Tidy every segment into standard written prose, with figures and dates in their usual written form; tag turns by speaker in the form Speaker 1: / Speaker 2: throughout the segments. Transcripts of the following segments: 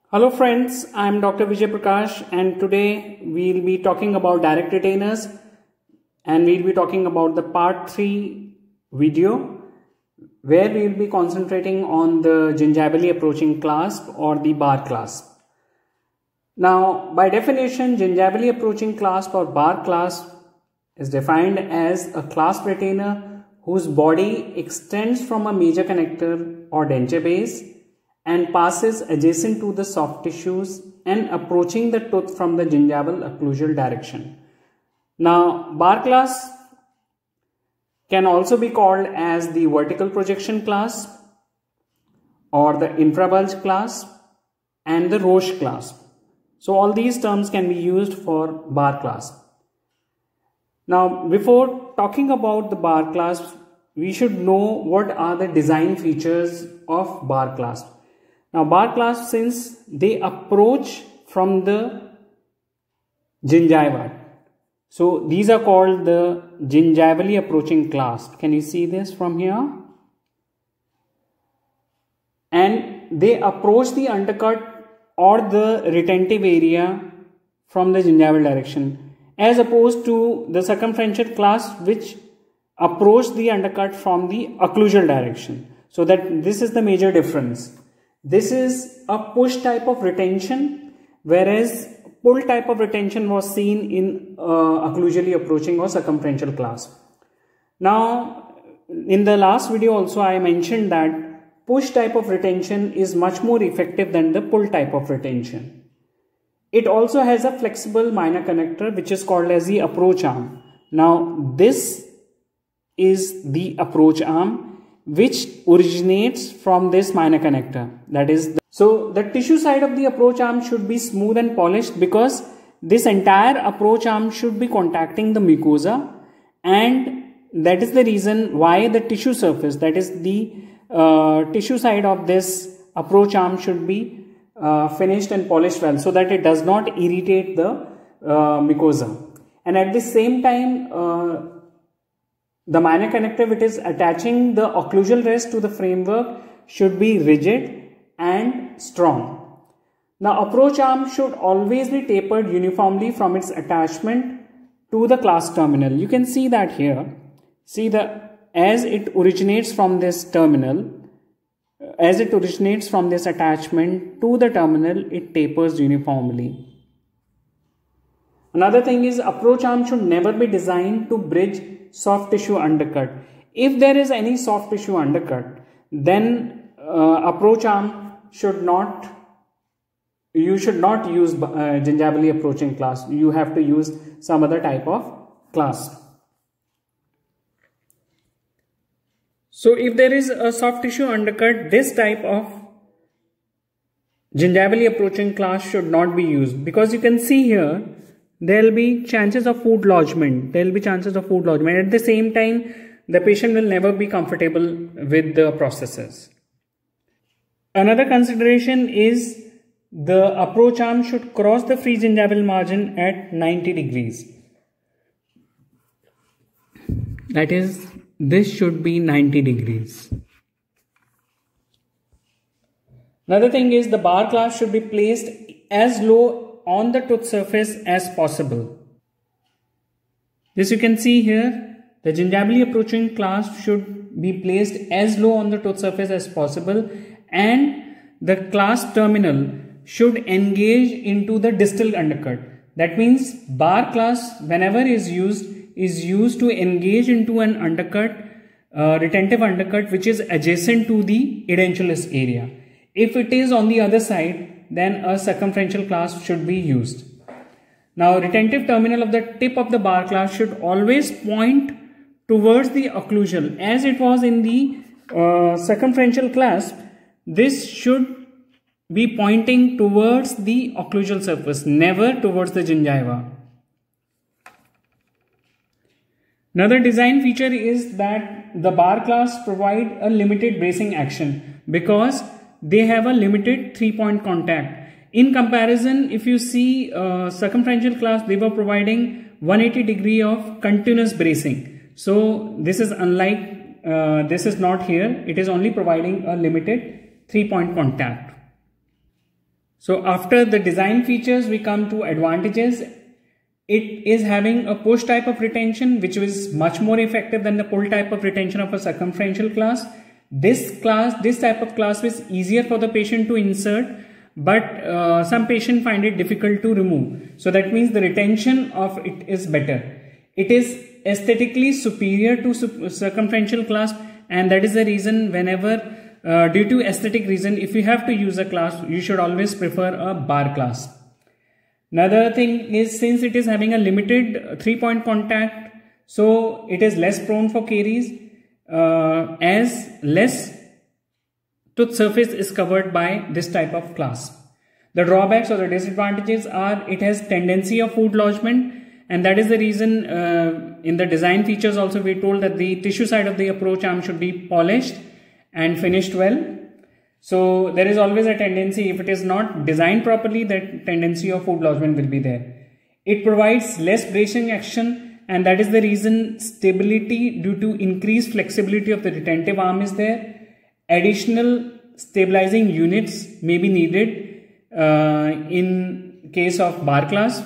Speaker 1: Hello friends, I am Dr. Vijay Prakash and today we will be talking about direct retainers and we will be talking about the part 3 video where we will be concentrating on the gingivally approaching clasp or the bar clasp. Now by definition, gingivally approaching clasp or bar clasp is defined as a clasp retainer whose body extends from a major connector or denture base and passes adjacent to the soft tissues and approaching the tooth from the gingival occlusal direction. Now, bar clasp can also be called as the vertical projection clasp or the infrabulge clasp and the Roche clasp. So, all these terms can be used for bar clasp. Now, before talking about the bar clasp, we should know what are the design features of bar clasp. Now bar clasp, since they approach from the gingiva, so these are called the gingivally approaching clasp. Can you see this from here? And they approach the undercut or the retentive area from the gingival direction, as opposed to the circumferential clasp which approach the undercut from the occlusal direction. So that this is the major difference. This is a push type of retention, whereas pull type of retention was seen in occlusally approaching or circumferential clasp. Now, in the last video also I mentioned that push type of retention is much more effective than the pull type of retention. It also has a flexible minor connector which is called as the approach arm. Now, this is the approach arm which originates from this minor connector. So the tissue side of the approach arm should be smooth and polished because this entire approach arm should be contacting the mucosa, and that is the reason why the tissue surface, that is the tissue side of this approach arm, should be finished and polished well so that it does not irritate the mucosa. And at the same time, the minor connector which is attaching the occlusal rest to the framework should be rigid and strong. Now, approach arm should always be tapered uniformly from its attachment to the clasp terminal. You can see that here. See, as it originates from this terminal, as it originates from this attachment to the terminal, it tapers uniformly. Another thing is, approach arm should never be designed to bridge soft tissue undercut. If there is any soft tissue undercut, then approach arm should not, you should not use gingivally approaching clasp. You have to use some other type of clasp. So if there is a soft tissue undercut, this type of gingivally approaching clasp should not be used, because you can see here there will be chances of food lodgement. At the same time, the patient will never be comfortable with the processes. Another consideration is the approach arm should cross the free gingival margin at 90 degrees. That is, this should be 90 degrees. Another thing is, the bar clasp should be placed as low on the tooth surface as possible. This you can see here, the gingivally approaching clasp should be placed as low on the tooth surface as possible, and the clasp terminal should engage into the distal undercut. That means bar clasp, whenever is used to engage into an undercut, retentive undercut which is adjacent to the edentulous area. If it is on the other side, then a circumferential clasp should be used. Now, retentive terminal of the tip of the bar clasp should always point towards the occlusal. As it was in the circumferential clasp, this should be pointing towards the occlusal surface, never towards the gingiva. Another design feature is that the bar clasp provide a limited bracing action because they have a limited 3-point contact. In comparison, if you see circumferential clasp, they were providing 180 degree of continuous bracing. So this is unlike, this is not here. It is only providing a limited 3-point contact. So after the design features, we come to advantages. It is having a push type of retention, which is much more effective than the pull type of retention of a circumferential clasp. This type of clasp is easier for the patient to insert, but some patients find it difficult to remove. So that means the retention of it is better. It is aesthetically superior to circumferential clasp, and that is the reason whenever due to aesthetic reason, if you have to use a clasp, you should always prefer a bar clasp. Another thing is, since it is having a limited 3-point contact, so it is less prone for caries, as less tooth surface is covered by this type of clasp. The drawbacks or the disadvantages are, it has tendency of food lodgement, and that is the reason in the design features also we told that the tissue side of the approach arm should be polished and finished well. So there is always a tendency, if it is not designed properly, that tendency of food lodgement will be there. It provides less bracing action, and that is the reason stability due to increased flexibility of the retentive arm is there. Additional stabilizing units may be needed in case of bar clasp,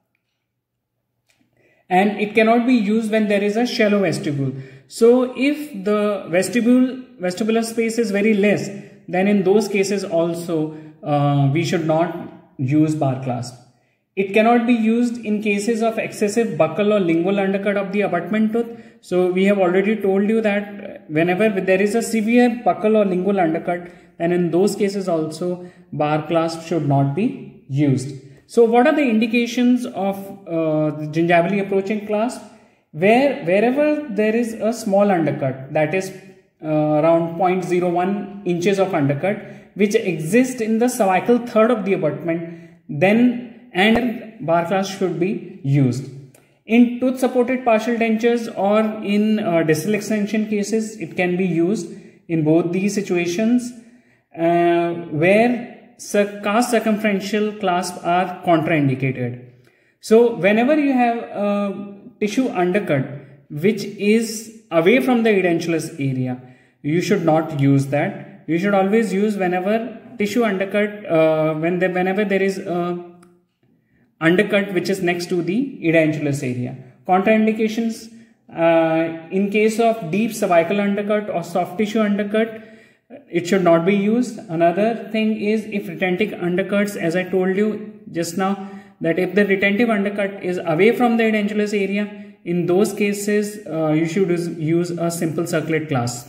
Speaker 1: and it cannot be used when there is a shallow vestibule. So if the vestibular space is very less, then in those cases also we should not use bar clasp. It cannot be used in cases of excessive buccal or lingual undercut of the abutment tooth. So we have already told you that whenever there is a severe buccal or lingual undercut, then in those cases also bar clasp should not be used. So what are the indications of gingivally approaching clasp? Wherever there is a small undercut, that is around 0.01 inches of undercut, which exists in the cervical third of the abutment, then and bar clasp should be used. In tooth supported partial dentures or in distal extension cases, it can be used in both these situations where cast circumferential clasp are contraindicated. So whenever you have a tissue undercut which is away from the edentulous area, you should not use that. You should always use whenever tissue undercut, whenever there is a undercut which is next to the edentulous area. Contraindications, in case of deep cervical undercut or soft tissue undercut, it should not be used. Another thing is, if retentive undercuts, as I told you just now, that if the retentive undercut is away from the edentulous area, in those cases you should use a simple circlate clasp.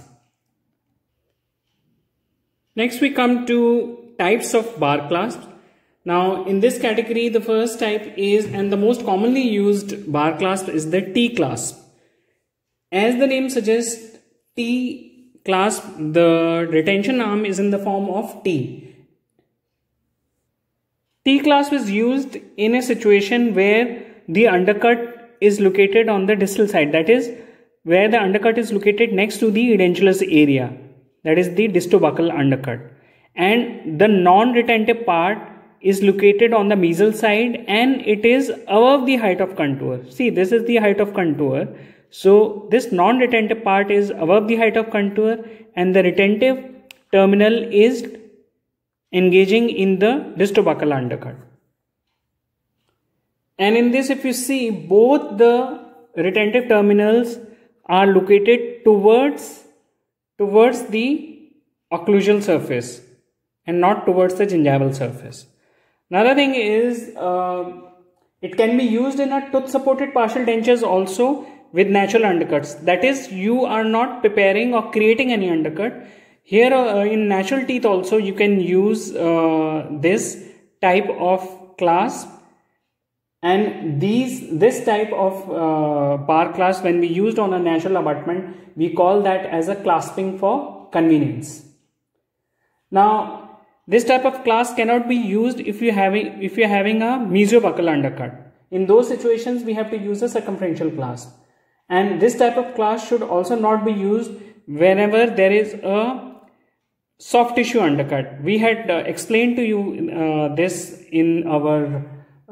Speaker 1: Next we come to types of bar clasps. Now in this category, the first type is, and the most commonly used bar clasp, is the T clasp. As the name suggests, T clasp, the retention arm is in the form of T. T clasp is used in a situation where the undercut is located on the distal side, that is where the undercut is located next to the edentulous area, that is the distobuccal undercut, and the non-retentive part is located on the mesial side and it is above the height of contour. See, this is the height of contour. So this non-retentive part is above the height of contour and the retentive terminal is engaging in the distobuccal undercut. And in this, if you see, both the retentive terminals are located towards the occlusal surface and not towards the gingival surface. Another thing is, it can be used in a tooth supported partial dentures also with natural undercuts. That is, you are not preparing or creating any undercut. Here in natural teeth also you can use this type of clasp, and this type of bar clasp, when we used on a natural abutment, we call that as a clasping for convenience. Now this type of clasp cannot be used if you are having a mesiobuccal undercut. In those situations we have to use a circumferential clasp. And this type of clasp should also not be used whenever there is a soft tissue undercut. We had explained to you this in our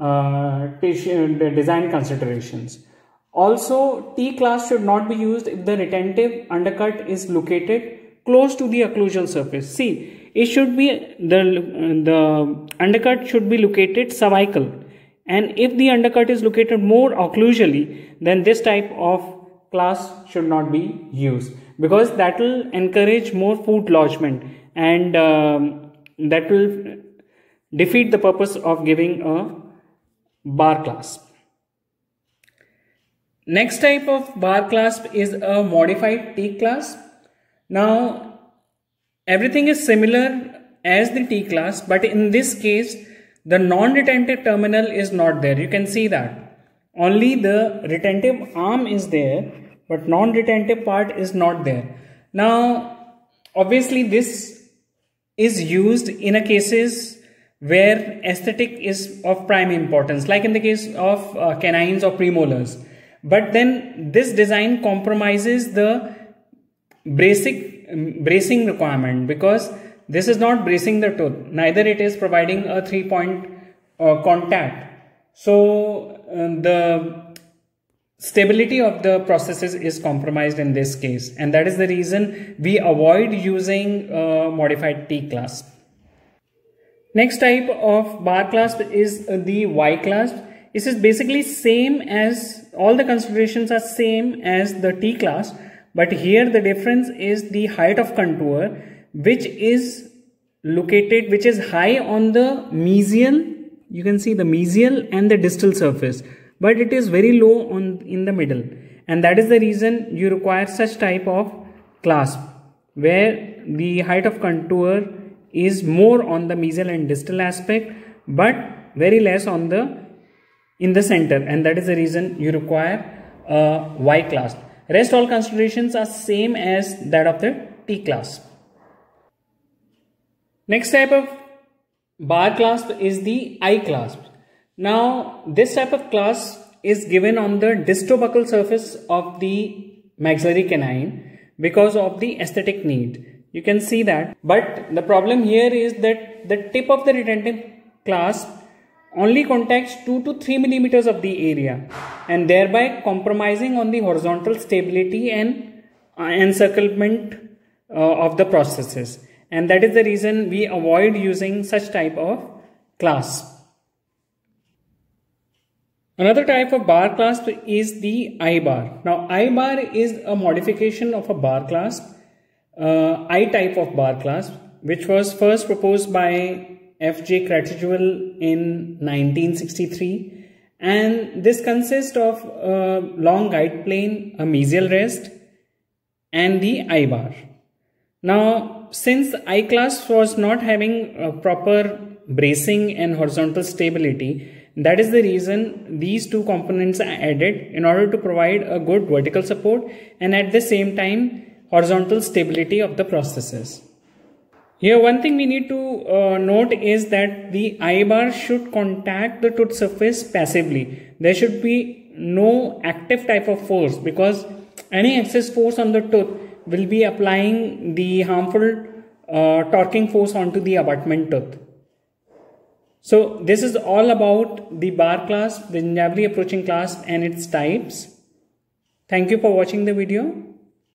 Speaker 1: design considerations. Also, T clasp should not be used if the retentive undercut is located close to the occlusal surface. See, it should be the undercut should be located cervical, and if the undercut is located more occlusally, then this type of clasp should not be used, because that will encourage more foot lodgement, and that will defeat the purpose of giving a bar clasp. Next type of bar clasp is a modified T clasp. Now everything is similar as the T clasp, but in this case the non-retentive terminal is not there. You can see that only the retentive arm is there, but non-retentive part is not there. Now obviously this is used in a cases where aesthetic is of prime importance, like in the case of canines or premolars. But then this design compromises the bracing requirement, because this is not bracing the tooth, neither it is providing a 3-point contact. So the stability of the processes is compromised in this case, and that is the reason we avoid using modified T clasp. Next type of bar clasp is the Y clasp. This is basically same as, all the considerations are same as the T clasp, but here the difference is the height of contour, which is high on the mesial. You can see the mesial and the distal surface, but it is very low in the middle, and that is the reason you require such type of clasp, where the height of contour is more on the mesial and distal aspect, but very less on in the center, and that is the reason you require a Y clasp. Rest all considerations are same as that of the T clasp. Next type of bar clasp is the I clasp. Now this type of clasp is given on the distobuccal surface of the maxillary canine because of the aesthetic need. You can see that, but the problem here is that the tip of the retentive clasp only contacts 2 to 3 millimeters of the area, and thereby compromising on the horizontal stability and encirclement of the processes, and that is the reason we avoid using such type of clasp. Another type of bar clasp is the I bar. Now I bar is a modification of a bar clasp, I type of bar clasp, which was first proposed by F.J. Krathwohl in 1963, and this consists of a long guide plane, a mesial rest, and the I bar. Now since I clasp was not having a proper bracing and horizontal stability, that is the reason these two components are added in order to provide a good vertical support and at the same time horizontal stability of the processes. Here one thing we need to note is that the I bar should contact the tooth surface passively. There should be no active type of force, because any excess force on the tooth will be applying the harmful torquing force onto the abutment tooth. So this is all about the bar clasp, the gingival approaching clasp and its types. Thank you for watching the video.